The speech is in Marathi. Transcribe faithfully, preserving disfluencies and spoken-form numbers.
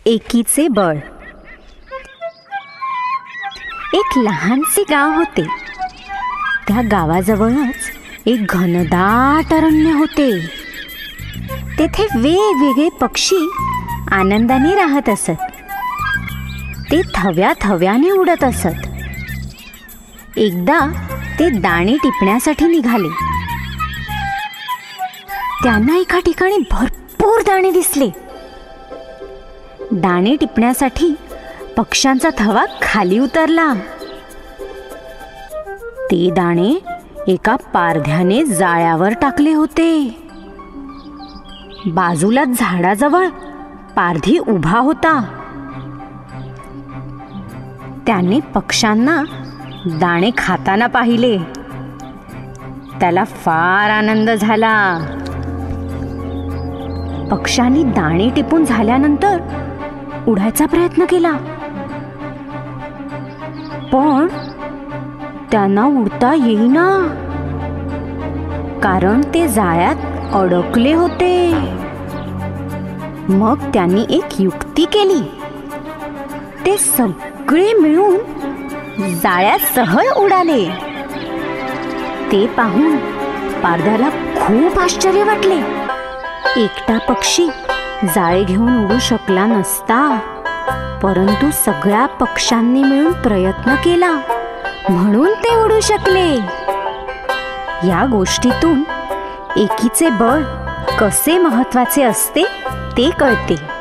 एकीचे बळ. एक लहानसे गाव होते. त्या गावाजवळच एक घनदाट अरण्य होते. तेथे वेगवेगळे पक्षी आनंदाने राहत असत. ते थव्या थव्याने उडत असत. एकदा ते दाणे टिपण्यासाठी निघाले. त्यांना एका ठिकाणी भरपूर दाणे दिसले. दाणे टिपण्यासाठी पक्ष्यांचा थवा खाली उतरला. ते दाणे एका पारध्याने जाळ्यावर टाकले होते. बाजूला झाडाजवळ पारधी उभा होता. त्याने पक्ष्यांना दाणे खाताना पाहिले. त्याला फार आनंद झाला. पक्ष्यांनी दाणे टिपून झाल्यानंतर उडायचा प्रयत्न केला, पण त्यांना उडता येईना, कारण ते जाळ्यात अडकले होते. मग त्यांनी एक युक्ती केली. ते सगळे मिळून जाळ्यात सहज उडाले. ते पाहून पारध्याला खूप आश्चर्य वाटले. एकटा पक्षी जाळे घेऊन उडू शकला नसता, परंतु सगळ्या पक्ष्यांनी मिळून प्रयत्न केला म्हणून ते उडू शकले. या गोष्टीतून एकीचे बळ कसे महत्त्वाचे असते ते कळते.